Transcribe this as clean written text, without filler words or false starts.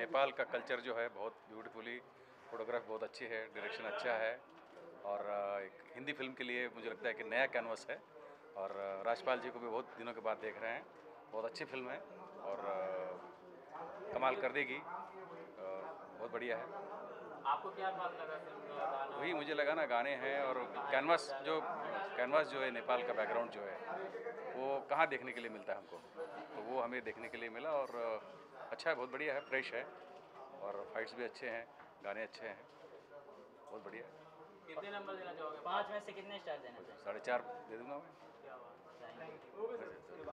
नेपाल का कल्चर जो है बहुत ब्यूटीफुली, फोटोग्राफ बहुत अच्छी है, डायरेक्शन अच्छा है और एक हिंदी फिल्म के लिए मुझे लगता है कि नया कैनवस है और राजपाल जी को भी बहुत दिनों के बाद देख रहे हैं। बहुत अच्छी फिल्म है और कमाल कर देगी, बहुत बढ़िया है। आपको क्या खास लगा फिल्म का गाना वही मुझे बाकी लगा ना, गाने हैं और कैनवास जो है नेपाल का बैकग्राउंड जो है वो कहाँ देखने के लिए मिलता है हमको, तो वो हमें देखने के लिए मिला और अच्छा है, बहुत बढ़िया है, फ्रेश है और फाइट्स भी अच्छे हैं, गाने अच्छे हैं, बहुत बढ़िया है। कितने नंबर देना चाहोगे? 5 में से कितने स्टार देना चाहिए? 4.5 दे दूंगा मैं। क्या बात है। Thank you.